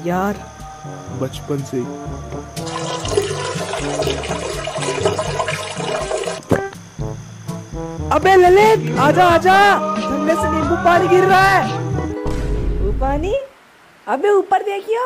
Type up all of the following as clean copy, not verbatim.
यार? बचपन से। अबे ललित, आजा आजा, झरने से नींबू पानी गिर रहा है। वो पानी? अबे ऊपर देखियो।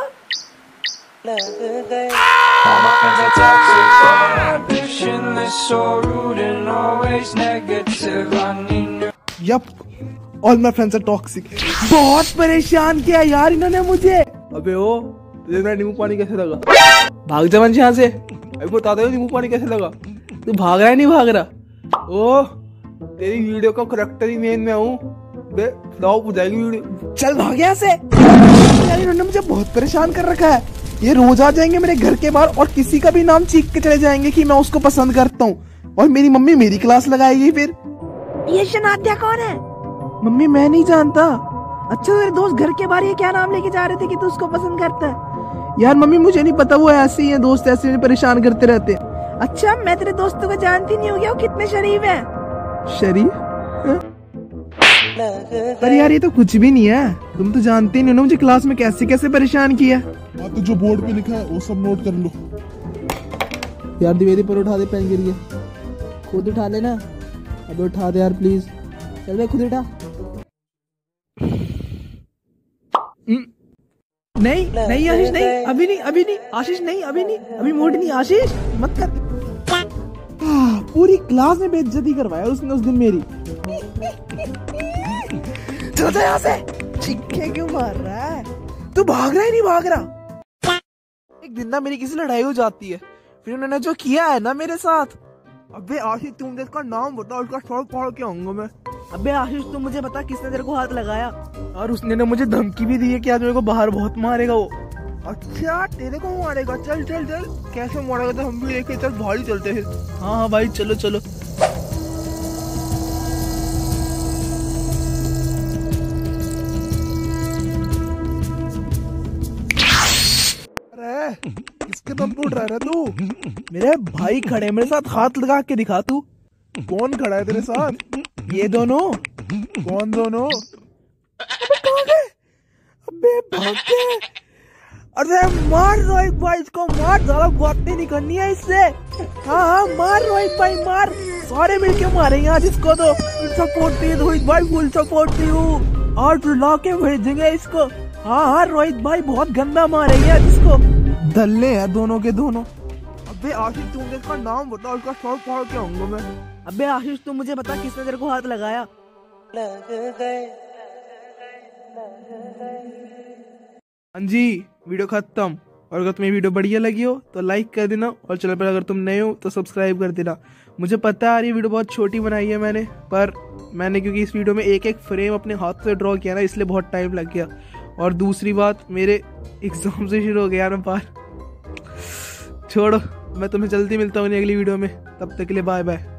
Yup, all my friends are toxic. बहुत परेशान किया यार इन्होंने मुझे। अबे ओ, तुझे मेरा नींबू पानी कैसे लगा? भाग जा मन यहाँ से। अभी बता दो नींबू पानी कैसे लगा? तू भाग रहा है नहीं भाग रहा? ओ, तेरी वीडियो का करेक्टर ही मेन मैं हूँ। बे फ्लॉप हो जाएगी वीडियो। चल भाग यहाँ से। यार इन्होंने मुझे बहुत परेशान कर रखा है। ये रोज आ जाएंगे मेरे घर के बाहर और किसी का भी नाम चीख के चले जाएंगे कि मैं उसको पसंद करता हूँ, और मेरी मम्मी मेरी क्लास लगाएगी फिर। ये शनात्या कौन है? मम्मी मैं नहीं जानता। अच्छा तेरे दोस्त घर के बाहर ये क्या नाम लेके जा रहे थे कि तू उसको पसंद करता है? यार मम्मी मुझे नहीं पता, वो ऐसे ही है, दोस्त ऐसे ही परेशान करते रहते। अच्छा मैं तेरे दोस्तों को जानती नहीं हो गया, वो कितने शरीफ है। शरीफ? पर यार ये तो कुछ भी नहीं है, तुम तो जानते नहीं हो मुझे क्लास में कैसे कैसे परेशान किया। हाँ तो जो बोर्ड पे लिखा है वो सब नोट कर लो। यार द्विवेदी पर उठा दे, पेन गिर गया। खुद उठा लेना। अब उठा दे यार प्लीज। चल भाई खुद उठा। नहीं नहीं आशीष नहीं, अभी नहीं, अभी नहीं आशीष, नहीं अभी नहीं, अभी मूड नहीं आशीष, मत कर। पूरी क्लास में बेइज्जती करवाया उसने उस दिन मेरी। चल जा यहाँ से। चिक्के क्यों मार रहा है? तू भाग रहा है नहीं भाग रहा? एक दिन ना मेरी किसी लड़ाई हो जाती है, फिर उन्होंने जो किया है ना मेरे साथ। अबे आशीष तुम इसका नाम बता, उसका शौक पढ़ के आऊंगा मैं। अबे आशीष तू मुझे बता किसने तेरे को हाथ लगाया? और उसने ना मुझे धमकी भी दी है कि आज मेरे को बाहर बहुत मारेगा वो। अच्छा तेरे को मारेगा? चल चल चल, कैसे मारेगा तो हम भी देखे। चल भाई चलते फिर। हाँ हाँ भाई चलो चलो। अरे किसके दम पे उठ रहा है तू? मेरे भाई खड़े मेरे साथ, हाथ लगा के दिखा तू। कौन खड़ा है तेरे साथ? ये दोनों। कौन दोनों? अबे भाग गए। अरे मार रोहित भाई इसको, मार, ज्यादा बातें नहीं करनी है इससे। हाँ हाँ मार रोहित भाई मार, सारे मिलके मारेंगे आज इसको। तो सपोर्ट दी रोहित भाई, फुल सपोर्ट दी हूँ। आज ला के भेजेंगे इसको। हाँ हाँ रोहित भाई बहुत गंदा मारेंगे आज इसको। दल्ले हैं दोनों के दोनों। अबे आशीष तुम इसका नाम बता, उसका शौक पढ़ के आऊंगा मैं। अबे आशीष तू मुझे बता किसने तेरे को हाथ लगाया? हाँ जी, वीडियो खत्म। और अगर तुम्हें वीडियो बढ़िया लगी हो तो लाइक कर देना, और चैनल पर अगर तुम नए हो तो सब्सक्राइब कर देना। मुझे पता है यार ये वीडियो बहुत छोटी बनाई है मैंने, पर मैंने क्योंकि इस वीडियो में एक एक फ्रेम अपने हाथ से ड्रॉ किया ना, इसलिए बहुत टाइम लग गया। और दूसरी बात, मेरे एग्जाम से शुरू हो गया ना पार। छोड़ो, मैं तुम्हें जल्दी मिलता हूँ अगली वीडियो में। तब तक के लिए बाय बाय।